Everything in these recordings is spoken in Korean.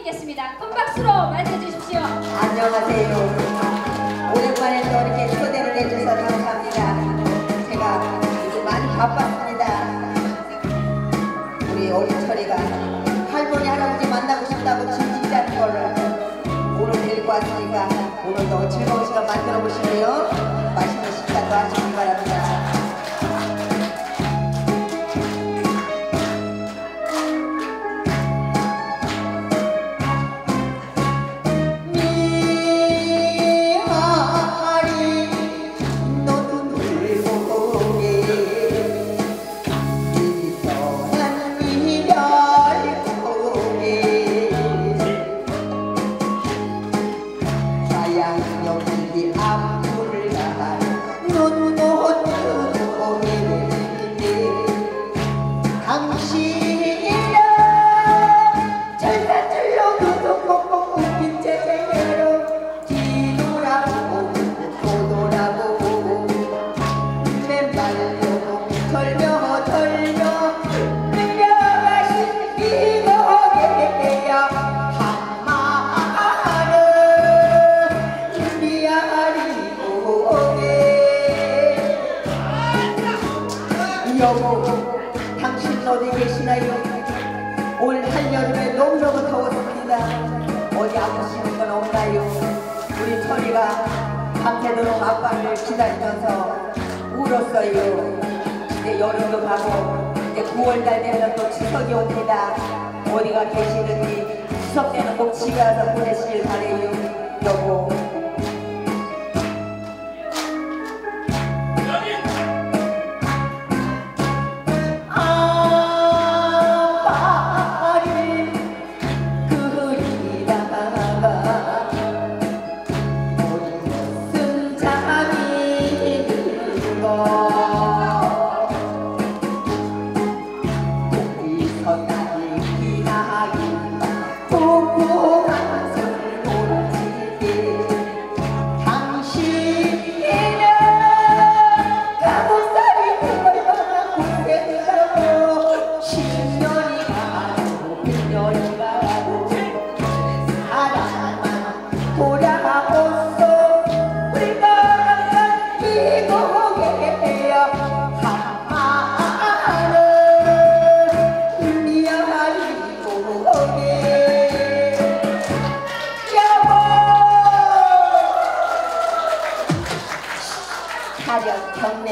모시겠습니다. 큰 박수로 맞아주십시오. 안녕하세요. 오랜만에 또 이렇게 초대를 해주셔서 감사합니다. 제가 요즘 많이 바빴습니다. 우리 어린 철이가 할머니 할아버지 만나고 싶다고 짐짓자는 거를 오늘 데리고 왔으니까 오늘도 즐거운 시간 만들어 보시고요. 맛있는 식사도 하시기 바랍니다. 여보, 당신 어디 계시나요? 올 한여름에 너무너무 더웠습니다. 어디 아프시는 건 없나요? 우리 철이가 밤새도록 아빠를 기다리면서 울었어요. 이제 여름도 가고 이제 9월달 되면 또 추석이 옵니다. 어디가 계시는지 추석 때는 꼭 집에 와서 보내시길 바래요. 여보. 경례.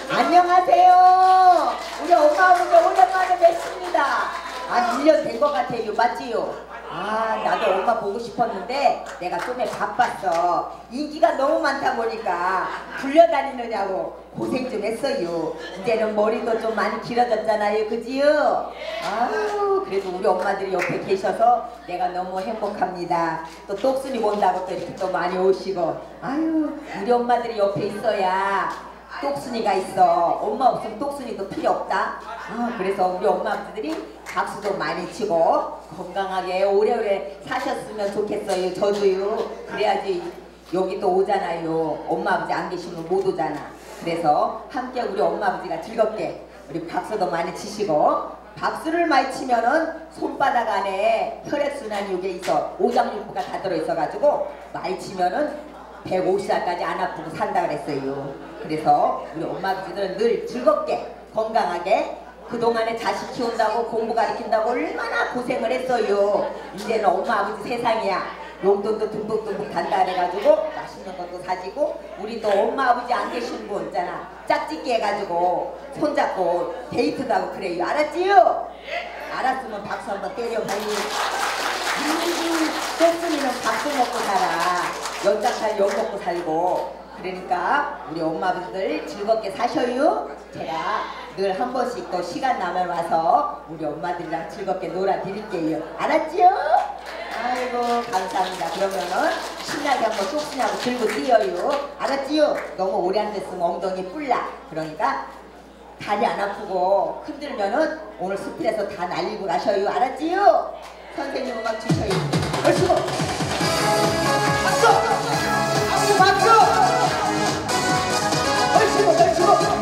안녕하세요. 우리 엄마 아버지 오랜만에 뵙습니다. 한 1년 된 것 같아요. 맞지요? 나도 엄마 보고 싶었는데 내가 좀에 바빴어. 인기가 너무 많다 보니까 불려다니느냐고 고생 좀 했어요. 이제는 머리도 좀 많이 길어졌잖아요. 그지요? 아유, 그래도 우리 엄마들이 옆에 계셔서 내가 너무 행복합니다. 또 똑순이 본다고 또 이렇게 또 많이 오시고. 아유, 우리 엄마들이 옆에 있어야 똑순이가 있어. 엄마 없으면 똑순이도 필요 없다. 그래서 우리 엄마들이 박수도 많이 치고 건강하게 오래오래 사셨으면 좋겠어요. 저도요. 그래야지 여기 또 오잖아요. 엄마 아버지 안 계시면 못 오잖아. 그래서 함께 우리 엄마 아버지가 즐겁게 우리 박수도 많이 치시고, 박수를 많이 치면은 손바닥 안에 혈액순환이 여기에 있어 오장육부가 다 들어있어가지고 많이 치면은 150살까지 안 아프고 산다 그랬어요. 그래서 우리 엄마 아버지들은 늘 즐겁게 건강하게 그동안에 자식 키운다고 공부 가르친다고 얼마나 고생을 했어요. 이제는 엄마 아버지 세상이야. 용돈도 듬뿍듬뿍 단다 해가지고 맛있는 것도 사주고, 우리도 엄마 아버지 안 계신 분 있잖아, 짝짓기 해가지고 손잡고 데이트도 하고 그래요. 알았지요? 알았으면 박수 한번 때려 빨리. 똑순이는 밥도 먹고 살아. 연장살 엿 먹고 살고. 그러니까 우리 엄마 아버지들 즐겁게 사셔요. 제가 늘 한 번씩 또 시간 나면 와서 우리 엄마들이랑 즐겁게 놀아드릴게요. 알았지요? 아이고 감사합니다. 그러면은 신나게 한번 똑순이하고 들고 뛰어요. 알았지요? 너무 오래 앉았으면 엉덩이 뿔나. 그러니까 다리 안 아프고 흔들면은 오늘 스피드에서 다 날리고 가셔요. 알았지요? 선생님 음악 주셔요. 얼씨구! 박수! 박수! 박수! 얼씨구! 얼씨구!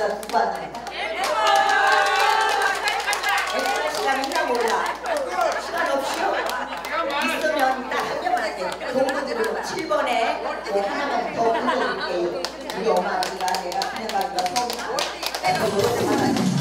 여기다 두고 왔네. 엑스트라 시간 있나 몰라. 시간 없이요? 있으면 딱 한 개만 할게요. 동문으로 7번에 하나만 더 불러드릴게요. 우리 엄마가 내가 그냥 가기가 서운하고 내가 더 노력을 하다니.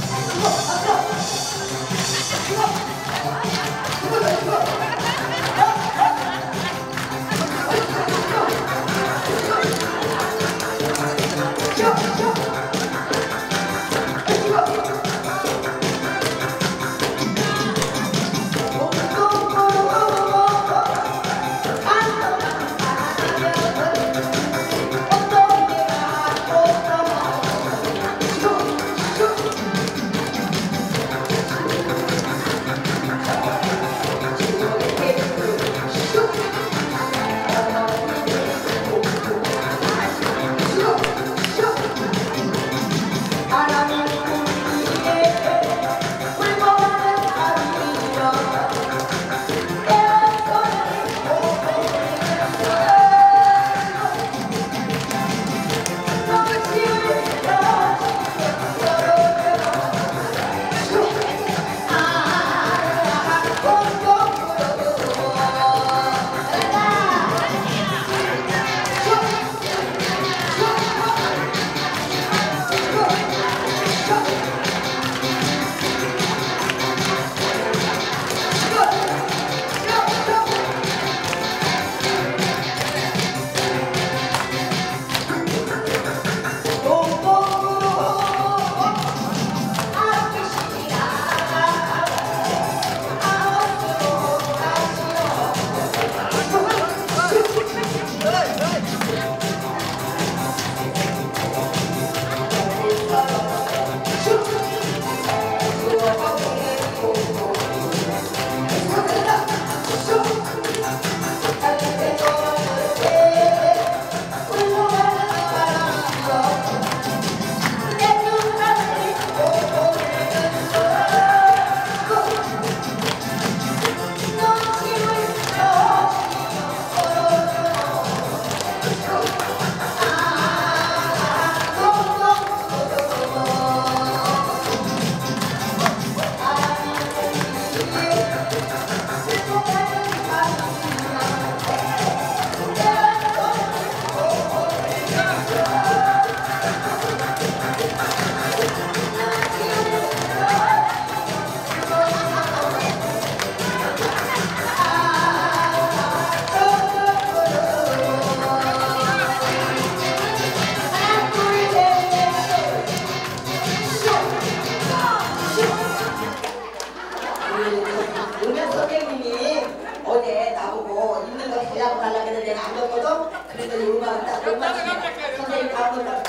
음악 선생님이 어제 나보고 있는 거 달라고 달라고 했는데 내가 안 줬거든? 그래서 이 음악을 딱 못 맞추네. 선생님 다음으로